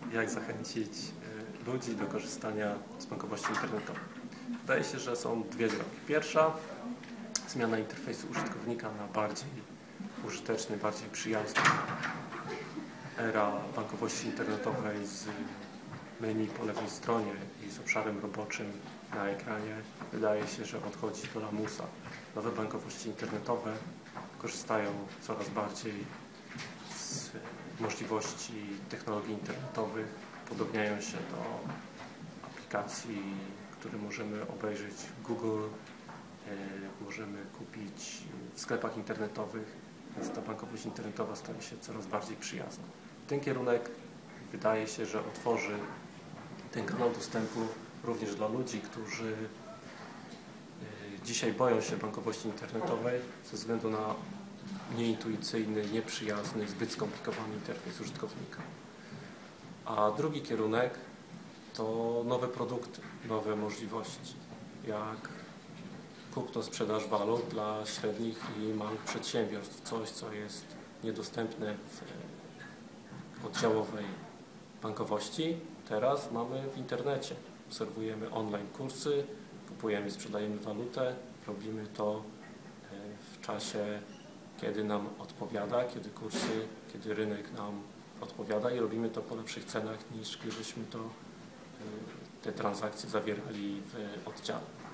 jak zachęcić ludzi do korzystania z bankowości internetowej. Wydaje się, że są dwie drogi. Pierwsza, zmiana interfejsu użytkownika na bardziej użyteczny, bardziej przyjazny. Era bankowości internetowej z menu po lewej stronie i z obszarem roboczym na ekranie wydaje się, że odchodzi do lamusa. Nowe bankowości internetowe korzystają coraz bardziej z możliwości technologii internetowych, podobniają się do aplikacji, które możemy obejrzeć w Google, możemy kupić w sklepach internetowych, więc ta bankowość internetowa staje się coraz bardziej przyjazna. Ten kierunek wydaje się, że otworzy ten kanał dostępu również dla ludzi, którzy dzisiaj boją się bankowości internetowej ze względu na nieintuicyjny, nieprzyjazny, zbyt skomplikowany interfejs użytkownika. A drugi kierunek to nowe produkty, nowe możliwości, jak kupno-sprzedaż walut dla średnich i małych przedsiębiorstw. Coś, co jest niedostępne w oddziałowej bankowości, teraz mamy w internecie. Obserwujemy online kursy, kupujemy, sprzedajemy walutę, robimy to w czasie, kiedy nam odpowiada, kiedy rynek nam odpowiada i robimy to po lepszych cenach niż gdybyśmy te transakcje zawierali w oddziale.